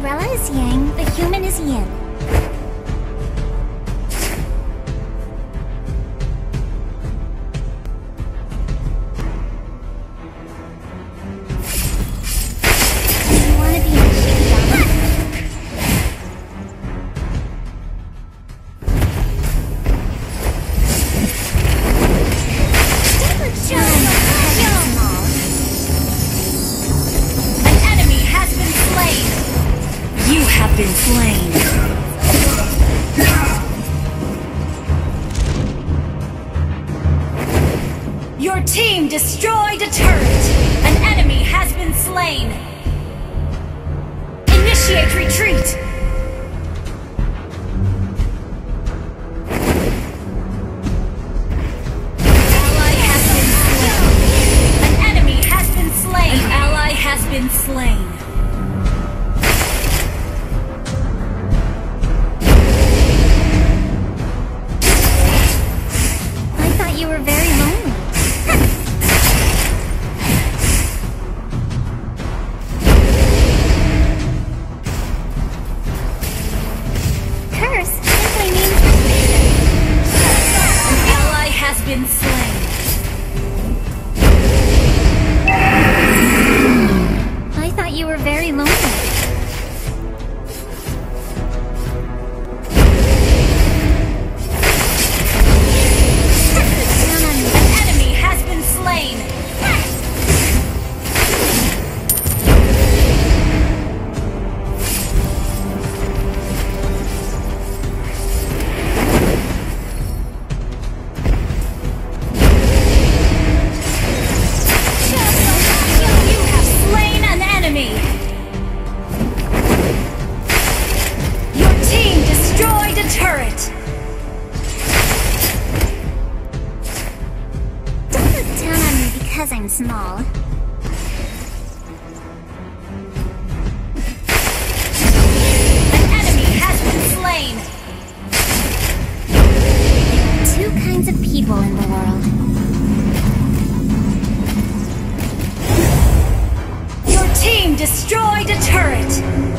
umbrella is yang, the human is yin. Do you want to be a Shikigami? You have been slain. Your team destroyed a turret. An enemy has been slain. Initiate retreat. Ally has been slain. An enemy has been slain. An ally has been slain. You were very lonely. Curse simply means restriction. An ally has been slain. I thought you were very lonely. Because I'm small. An enemy has been slain. There are two kinds of people in the world. Your team destroyed a turret.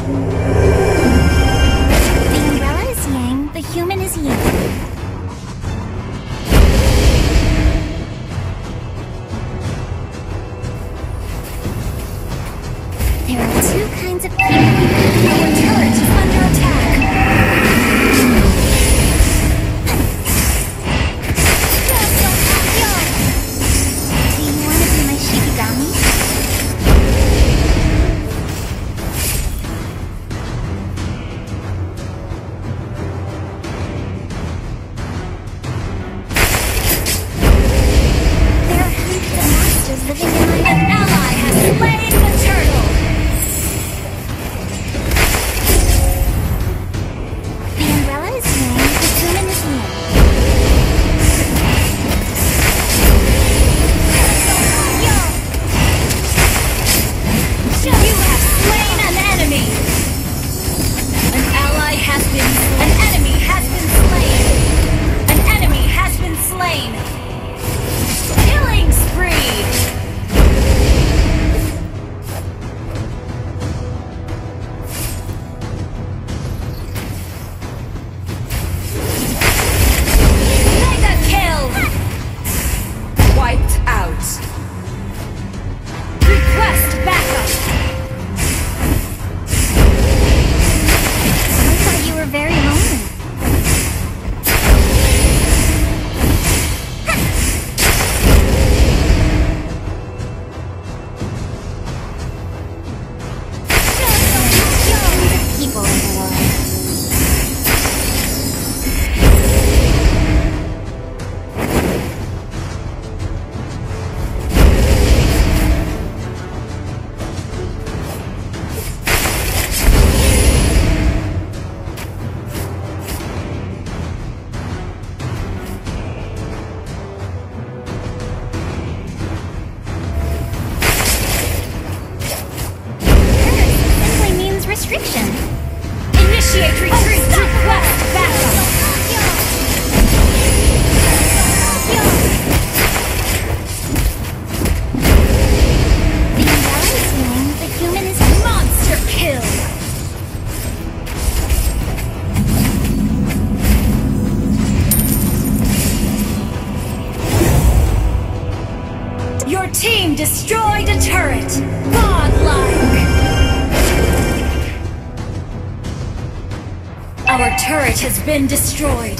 The umbrella is yang, the human is yin. There are two kinds of people. Our turret is under attack. Do you want to be my Shikigami? There are hundreds of monsters living in my... An ally has slain the turtle. The umbrella is yang, the human is yin. You have slain an enemy. An ally has been slain. An enemy has been slain. An enemy has been slain. Killing spree. Wiped out. Request backup. I thought you were very lonely. People in the world. Restriction. Initiate retreat. Request backup. The umbrella is yang, the human is monster kill. destroyed a turret! Godlike! Our turret has been destroyed.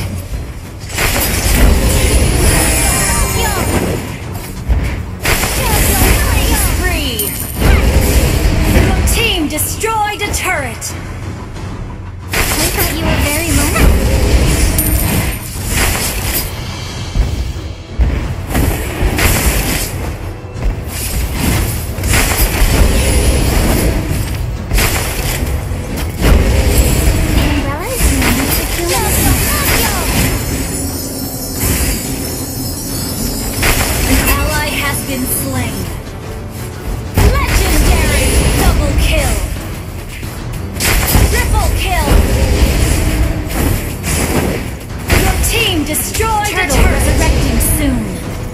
Spree! Your team destroyed a turret! I thought you were very lonely. Been slain. Legendary double kill. Triple kill. Your team destroyed a turret. Resurrecting soon.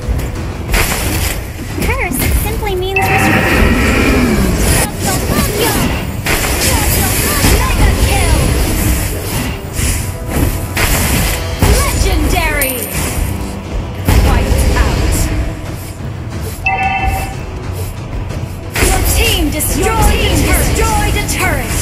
Curse simply means restriction. Mega kill. Legendary. Wiped out. Your team destroyed a turret!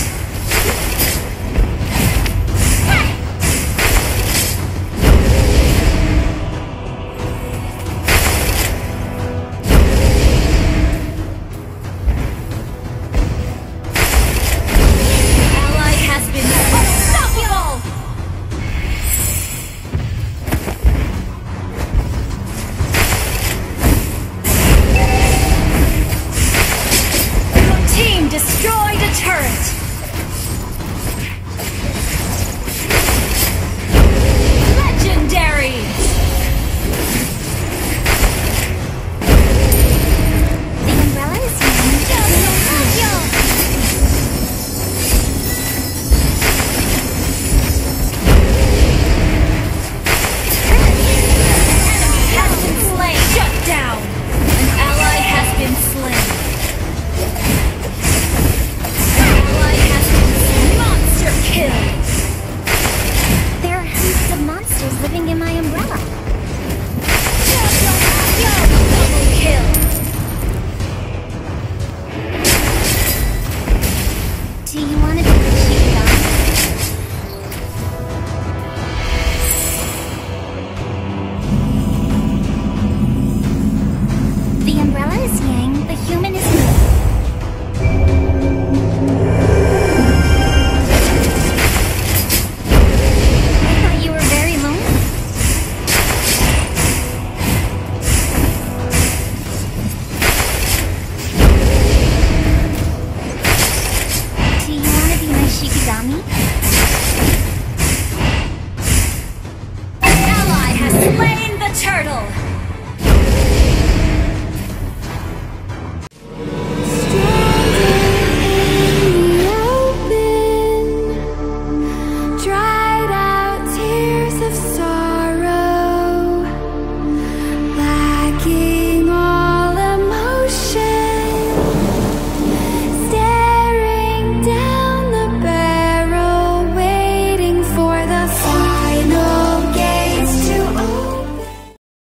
Ally has been unstoppable! Team destroyed a turret! Legendary! The umbrella is Has been slain! Shut down! An ally has been slain! Monster kill! There are hundreds of monsters living in my umbrella. Double kill! Do you want to be the Shikigami? The umbrella is Yang, the human is me. I thought you were very lonely. Do you want to be my Shikigami? An ally has slain the turtle!